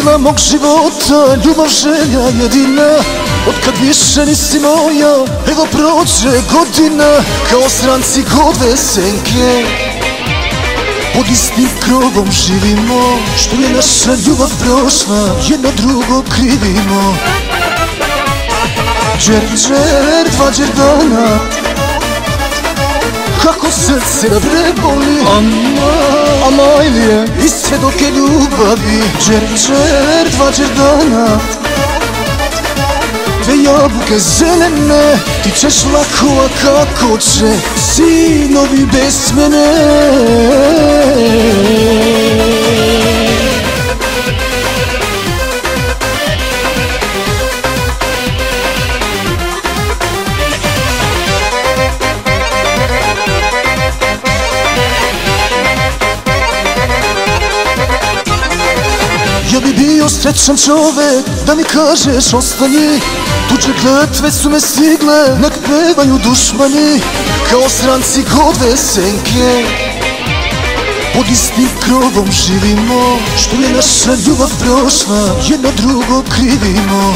Smisla mog života, ljubav, želja jedina. Otkad više nisi moja, evo prođe godina. Kao stranci gode senke, pod istim krovom živimo. Što je naša ljubav prošla, jedno drugo krivimo. Džer, dva džerdana, kako srce da preboli. Amajlije i svedoke ljubavi. Džer, dva džerdana, dve jabuke zelene. Ti ćeš lako, a kako će sinovi bez mene? Ja bi bio srećan čovek da mi kažeš ostani. Tuđe kletve su me stigle, nek pevaju dušmani. Kao stranci gode senke, pod istim krovom živimo. Što je naša ljubav prošla, jedno drugo krivimo.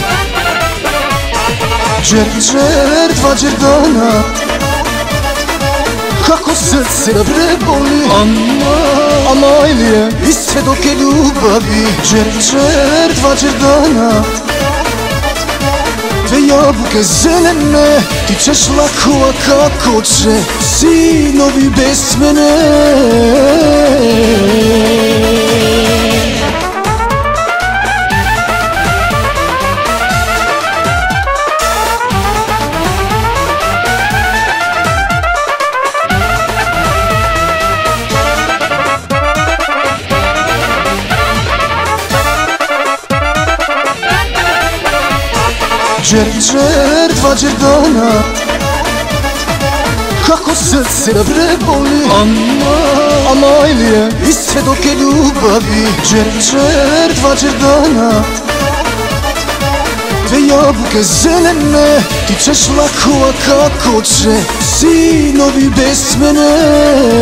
Džer, dva džerdana, kako srce da preboli. Amajlije i svedoke ljubavi. Džer, dva džerdana, dve jabuke zelene. Ti ćeš lako, a kako će sinovi bez mene? Džer, dva džerdana, kako srce da preboli. Amajlije i svedoke ljubavi. Džer, dva džerdana, dve jabuke zelene. Ti ćeš lako, a kako će sinovi bez mene?